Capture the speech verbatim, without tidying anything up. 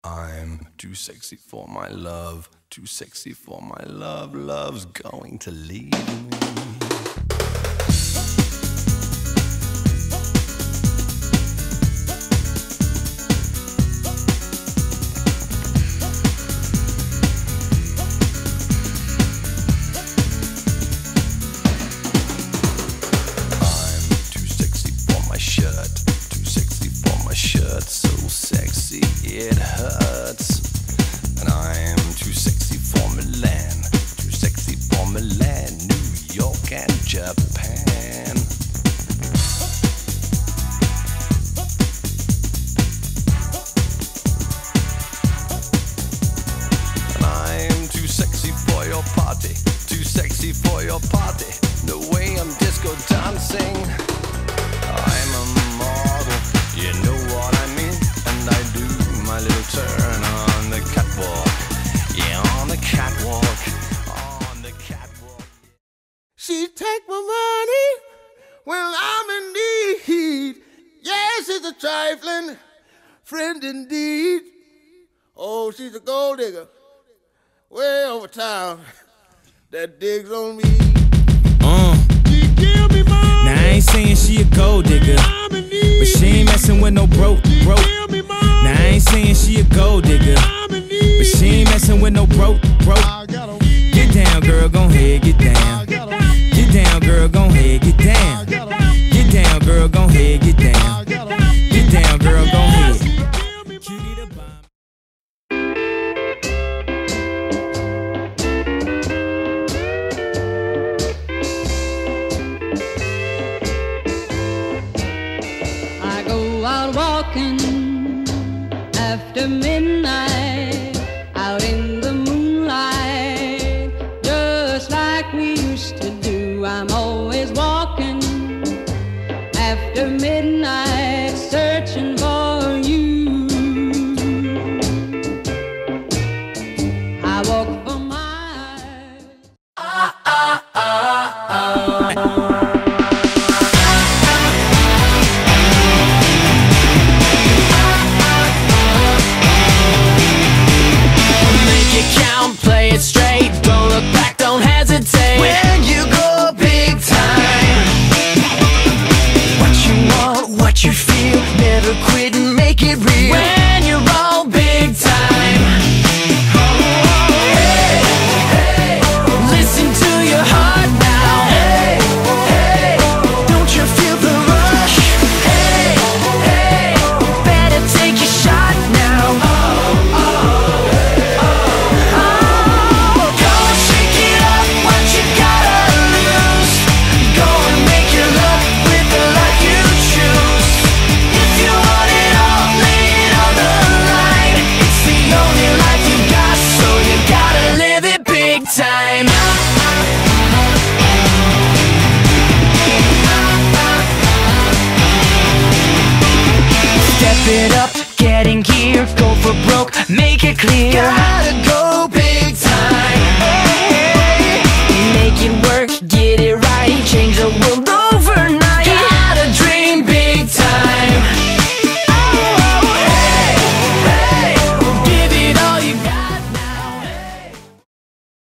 I'm too sexy for my love, too sexy for my love, love's going to leave me. So sexy it hurts, and I'm too sexy for Milan, too sexy for Milan, New York and Japan. And I'm too sexy for your party, too sexy for your party, the way I'm disco dancing. I'm a model, you know what I mean, and I do my little turn on the catwalk, yeah, on the catwalk, on the catwalk. She take my money when I'm in need. Yes, she's a trifling friend indeed. Oh, she's a gold digger way over town that digs on me. Uh. Now I ain't saying she a gold digger, but she ain't messing with no broke, broke. Now I ain't saying she a gold digger, but she ain't messing with no broke, broke. Get down, girl, gon' ahead, get down. Get down, girl, gon' ahead, get down. Get down, girl, gon' ahead, get down. Get down, girl, gon' ahead. Out walking after midnight, out in the moonlight, just like we used to do. I'm always walking after midnight, searching for you. I walk for miles. Ah, ah, ah, ah. Play it straight, don't look back, don't hesitate. When you go big time, what you want, what you feel, never quit and make it real. When you're all big time, hey, hey, listen to your heart now. Hey, hey, don't you feel the rush? Hey, hey, better take your shot now. Oh, oh. Time. Step it up, get in gear, go for broke, make it clear. Gotta go